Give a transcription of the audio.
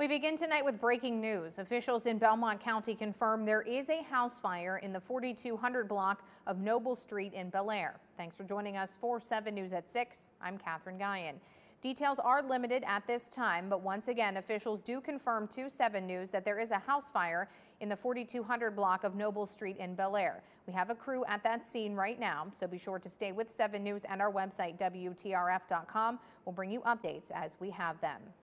We begin tonight with breaking news. Officials in Belmont County confirm there is a house fire in the 4200 block of Noble Street in Bellaire. Thanks for joining us for 7 News at 6. I'm Catherine Guyon. Details are limited at this time, but once again, officials do confirm to 7 News that there is a house fire in the 4200 block of Noble Street in Bellaire. We have a crew at that scene right now, so be sure to stay with 7 News and our website, WTRF.com. We'll bring you updates as we have them.